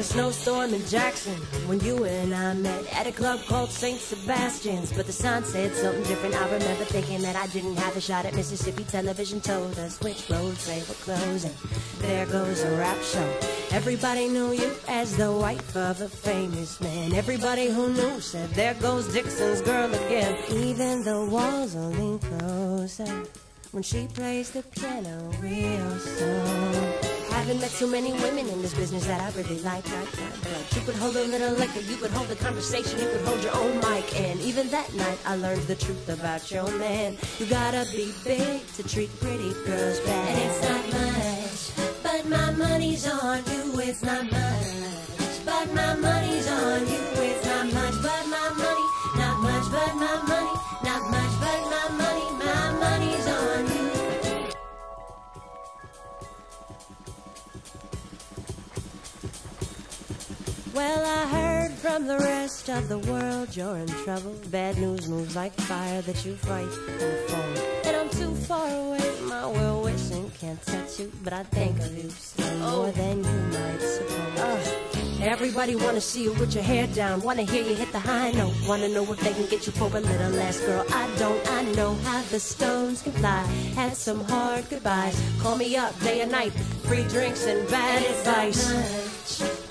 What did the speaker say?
a snowstorm in Jackson when you and I met at a club called St. Sebastian's. But the sign said something different. I remember thinking that I didn't have a shot at Mississippi. Television told us which roads they were closing. There goes a rap show. Everybody knew you as the wife of a famous man. Everybody who knew said, there goes Dixon's girl again. Even the walls will lean closer when she plays the piano real slow. Haven't met so many women in this business that I really like that. But you could hold a little liquor, you could hold a conversation, you could hold your own mic. And even that night I learned the truth about your man. You gotta be big to treat pretty girls bad. And it's not much, but my money's on you. It's not much, but my money's on you. It's not much, but my money, not much, but my money, not much, but my money's on you. Well, I heard from the rest of the world you're in trouble. Bad news moves like fire that you fight on the phone. And I'm too far away, my well-wishing can't touch you, but I think of you still more than you might suppose. Everybody wanna see you with your hair down, wanna hear you hit the high note, wanna know if they can get you for a little less. Girl, I know how the stones can fly. Had some hard goodbyes, call me up day and night, free drinks and bad advice.